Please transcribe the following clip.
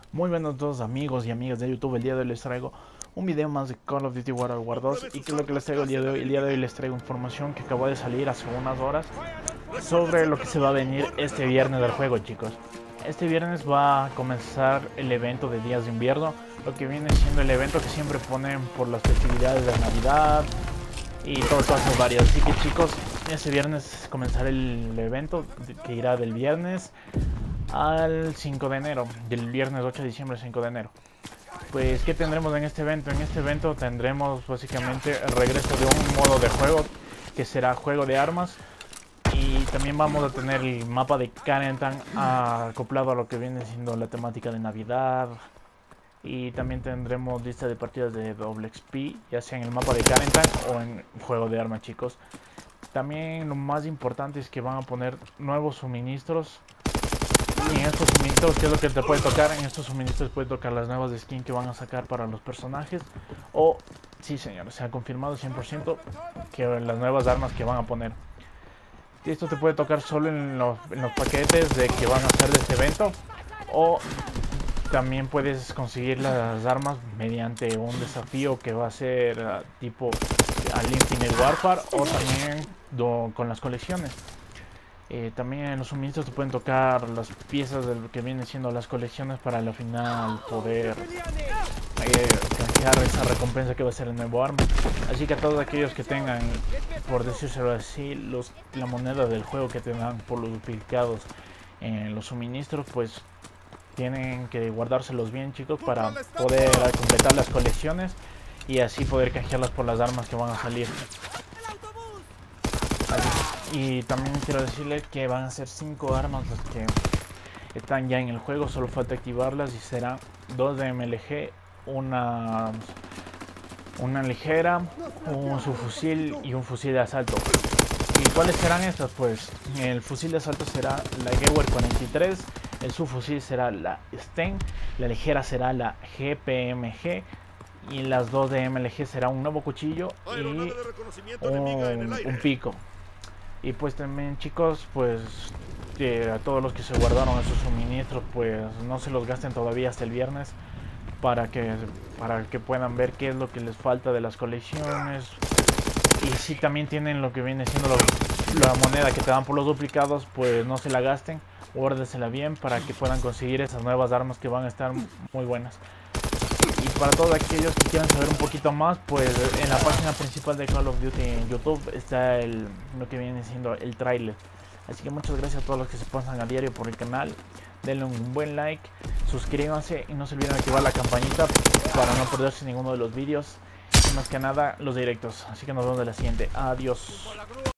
Muy buenos a todos amigos y amigas de YouTube. El día de hoy les traigo un video más de Call of Duty World War 2. ¿Y qué es lo que les traigo el día de hoy? El día de hoy les traigo información que acabó de salir hace unas horas sobre lo que se va a venir este viernes del juego, chicos. Este viernes va a comenzar el evento de Días de Invierno, lo que viene siendo el evento que siempre ponen por las festividades de Navidad y todo, cosas varias. Así que, chicos, este viernes comenzará el evento que irá del viernes al 5 de enero, del viernes 8 de diciembre al 5 de enero. Pues, ¿qué tendremos en este evento? En este evento tendremos básicamente el regreso de un modo de juego que será juego de armas, y también vamos a tener el mapa de Carentan acoplado a lo que viene siendo la temática de Navidad, y también tendremos lista de partidas de doble XP, ya sea en el mapa de Carentan o en juego de armas, chicos. También lo más importante es que van a poner nuevos suministros. Y en estos suministros, ¿qué es lo que te puede tocar? En estos suministros puede tocar las nuevas skins que van a sacar para los personajes. O, sí señores, se ha confirmado 100% que las nuevas armas que van a poner. Esto te puede tocar solo en los paquetes de que van a hacer de este evento. O también puedes conseguir las armas mediante un desafío que va a ser tipo al Infinite Warfare, o también con las colecciones. También en los suministros te pueden tocar las piezas de lo que vienen siendo las colecciones para al final poder canjear esa recompensa que va a ser el nuevo arma. Así que a todos aquellos que tengan, por decírselo así, la moneda del juego que te dan por los duplicados en los suministros, pues tienen que guardárselos bien, chicos, para poder completar las colecciones y así poder canjearlas por las armas que van a salir. Y también quiero decirles que van a ser 5 armas las que están ya en el juego, solo falta activarlas, y serán 2 de MLG, una ligera, un subfusil y un fusil de asalto. ¿Y cuáles serán estas? Pues el fusil de asalto será la Gewehr 43, el subfusil será la Sten, la ligera será la GPMG, y las 2 de MLG será un nuevo cuchillo y un pico. Y pues también, chicos, pues a todos los que se guardaron esos suministros, pues no se los gasten todavía hasta el viernes, para que puedan ver qué es lo que les falta de las colecciones. Y si también tienen lo que viene siendo la moneda que te dan por los duplicados, pues no se la gasten, guárdensela bien para que puedan conseguir esas nuevas armas que van a estar muy buenas. Y para todos aquellos que quieran saber un poquito más, pues en la página principal de Call of Duty en YouTube está lo que viene siendo el tráiler. Así que muchas gracias a todos los que se pasan a diario por el canal. Denle un buen like, suscríbanse y no se olviden de activar la campanita para no perderse ninguno de los vídeos. Y más que nada los directos. Así que nos vemos en la siguiente. Adiós.